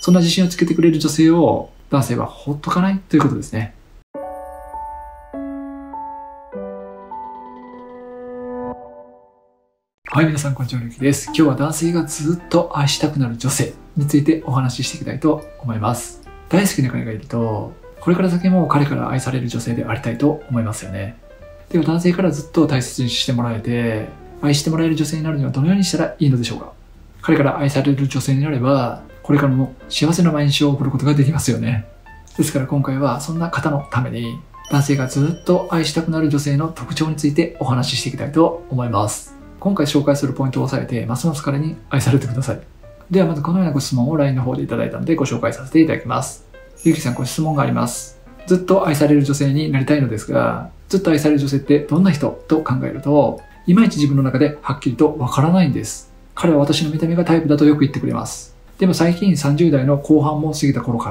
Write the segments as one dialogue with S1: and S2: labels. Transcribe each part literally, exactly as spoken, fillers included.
S1: そんな自信をつけてくれる女性を男性は放っとかないということですね。はい、皆さんこんにちは、ゆきです。今日は男性がずっと愛したくなる女性についてお話ししていきたいと思います。大好きな彼がいると、これから先も彼から愛される女性でありたいと思いますよね。では男性からずっと大切にしてもらえて、愛してもらえる女性になるにはどのようにしたらいいのでしょうか。彼から愛される女性になれば、これからも幸せな毎日を送ることができますよね。ですから今回はそんな方のために、男性がずっと愛したくなる女性の特徴についてお話ししていきたいと思います。今回紹介するポイントを押さえて、ますます彼に愛されてください。ではまずこのようなご質問を ライン の方でいただいたのでご紹介させていただきます。ゆきさん、ご質問があります。ずっと愛される女性になりたいのですが、ずっと愛される女性ってどんな人と考えると、いまいち自分の中ではっきりとわからないんです。彼は私の見た目がタイプだとよく言ってくれます。でも最近さんじゅう代の後半も過ぎた頃から、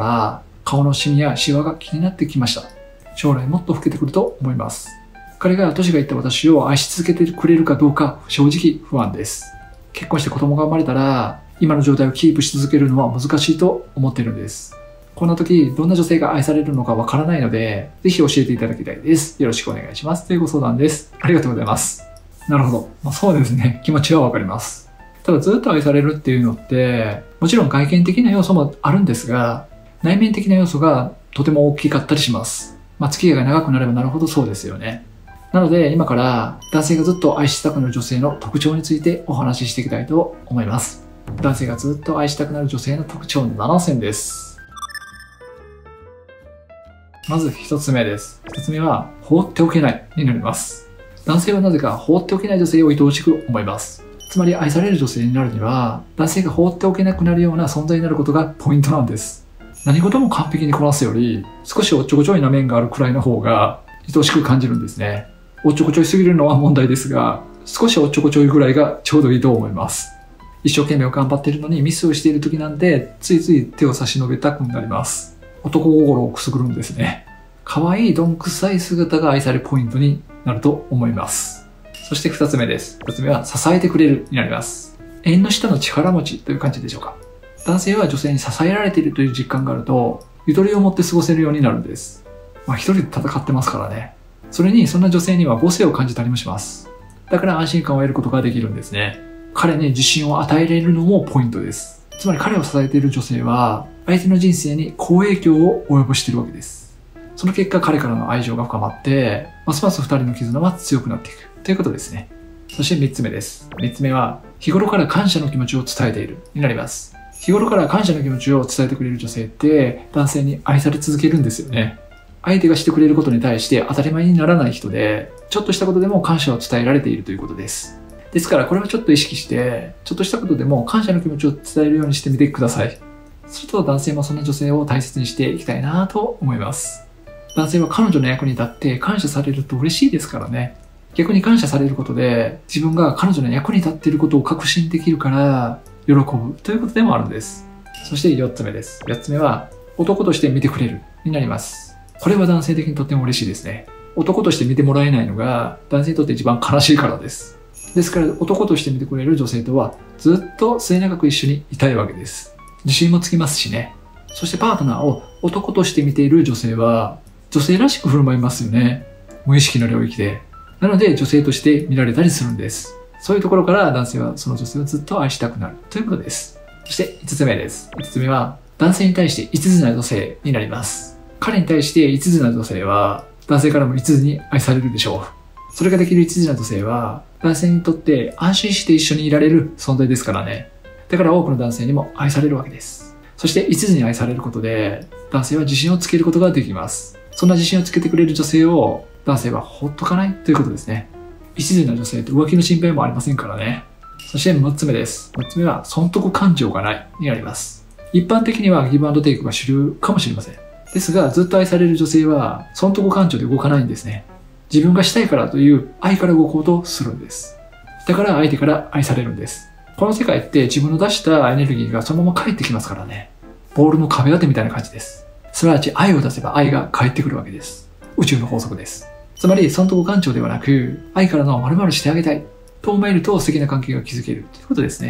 S1: 顔のシミやシワが気になってきました。将来もっと老けてくると思います。彼が年がいった私を愛し続けてくれるかどうか正直不安です。結婚して子供が生まれたら、今の状態をキープし続けるのは難しいと思っているんです。こんな時、どんな女性が愛されるのかわからないので、ぜひ教えていただきたいです。よろしくお願いします。というご相談です。ありがとうございます。なるほど。まあ、そうですね。気持ちはわかります。ただずっと愛されるっていうのって、もちろん外見的な要素もあるんですが、内面的な要素がとても大きかったりします。まあ、付き合いが長くなればなるほどそうですよね。なので今から男性がずっと愛したくなる女性の特徴についてお話ししていきたいと思います。男性がずっと愛したくなる女性の特徴ななせんです。まずひとつめです。ひとつめは放っておけないになります。男性はなぜか放っておけない女性を愛おしく思います。つまり愛される女性になるには男性が放っておけなくなるような存在になることがポイントなんです。何事も完璧にこなすより少しおっちょこちょいな面があるくらいの方が愛おしく感じるんですね。おっちょこちょいすぎるのは問題ですが、少しおっちょこちょいぐらいがちょうどいいと思います。一生懸命頑張っているのにミスをしている時なんで、ついつい手を差し伸べたくなります。男心をくすぐるんですね。可愛いどんくさい姿が愛されるポイントになると思います。そして二つ目です。二つ目は支えてくれるになります。縁の下の力持ちという感じでしょうか。男性は女性に支えられているという実感があると、ゆとりを持って過ごせるようになるんです。まあ一人で戦ってますからね。それにそんな女性には母性を感じたりもします。だから安心感を得ることができるんですね。彼に自信を与えられるのもポイントです。つまり彼を支えている女性は相手の人生に好影響を及ぼしているわけです。その結果彼からの愛情が深まって、ますます二人の絆は強くなっていくということですね。そして三つ目です。三つ目は日頃から感謝の気持ちを伝えているになります。日頃から感謝の気持ちを伝えてくれる女性って男性に愛され続けるんですよね。相手がしてくれることに対して当たり前にならない人で、ちょっとしたことでも感謝を伝えられているということです。ですからこれをちょっと意識して、ちょっとしたことでも感謝の気持ちを伝えるようにしてみてください。すると男性もそんな女性を大切にしていきたいなと思います。男性は彼女の役に立って感謝されると嬉しいですからね。逆に感謝されることで自分が彼女の役に立っていることを確信できるから喜ぶということでもあるんです。そしてよっつめです。よっつめは男として見てくれるになります。これは男性的にとっても嬉しいですね。男として見てもらえないのが男性にとって一番悲しいからです。ですから男として見てくれる女性とはずっと末永く一緒にいたいわけです。自信もつきますしね。そしてパートナーを男として見ている女性は女性らしく振る舞いますよね。無意識の領域で。なので女性として見られたりするんです。そういうところから男性はその女性をずっと愛したくなるということです。そしていつつめです。いつつめは男性に対して一途な女性になります。彼に対して一途な女性は男性からも一途に愛されるでしょう。それができる一途な女性は男性にとって安心して一緒にいられる存在ですからね。だから多くの男性にも愛されるわけです。そして一途に愛されることで男性は自信をつけることができます。そんな自信をつけてくれる女性を男性は放っとかないということですね。一途な女性と浮気の心配もありませんからね。そしてむっつめです。むっつめは損得感情がないになります。一般的にはギブアンドテイクが主流かもしれません。ですが、ずっと愛される女性は損得感情で動かないんですね。自分がしたいからという愛から動こうとするんです。だから相手から愛されるんです。この世界って自分の出したエネルギーがそのまま返ってきますからね。ボールの壁当てみたいな感じです。すなわち愛を出せば愛が返ってくるわけです。宇宙の法則です。つまり損得感情ではなく、愛からの〇〇してあげたいと思えると素敵な関係が築けるということですね。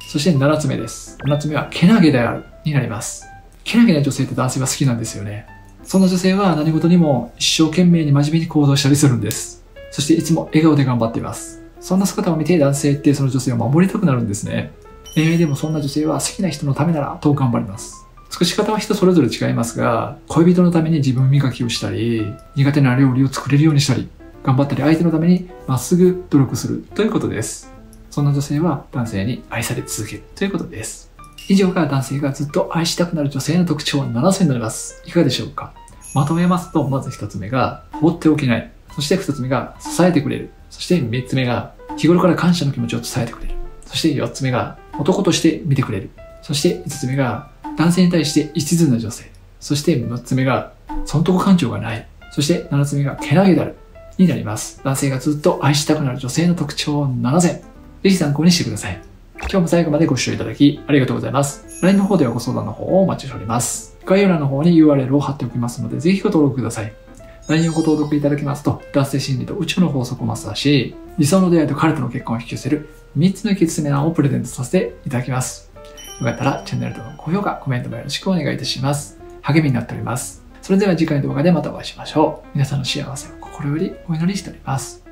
S1: そしてななつめです。ななつめは、けなげであるになります。けなげな女性って男性は好きなんですよね。そんな女性は何事にも一生懸命に真面目に行動したりするんです。そしていつも笑顔で頑張っています。そんな姿を見て男性ってその女性を守りたくなるんですね。恋愛でもそんな女性は好きな人のためならと頑張ります。尽くし方は人それぞれ違いますが、恋人のために自分磨きをしたり、苦手な料理を作れるようにしたり、頑張ったり相手のためにまっすぐ努力するということです。そんな女性は男性に愛され続けるということです。以上が男性がずっと愛したくなる女性の特徴ななつになります。いかがでしょうか？まとめますと、まずひとつめが放っておけない。そしてふたつめが支えてくれる。そしてみっつめが日頃から感謝の気持ちを伝えてくれる。そしてよっつめが男として見てくれる。そしていつつめが男性に対して一途な女性。そしてむっつめが損得感情がない。そしてななつめがけなげであるになります。男性がずっと愛したくなる女性の特徴ななてん。ぜひ参考にしてください。今日も最後までご視聴いただきありがとうございます。ライン の方ではご相談の方をお待ちしております。概要欄の方に ユーアールエル を貼っておきますので、ぜひご登録ください。ライン をご登録いただきますと、男性心理と宇宙の法則をマスターし、理想の出会いと彼との結婚を引き寄せるみっつの秘訣セミナーをプレゼントさせていただきます。よかったらチャンネル登録、高評価、コメントもよろしくお願いいたします。励みになっております。それでは次回の動画でまたお会いしましょう。皆さんの幸せを心よりお祈りしております。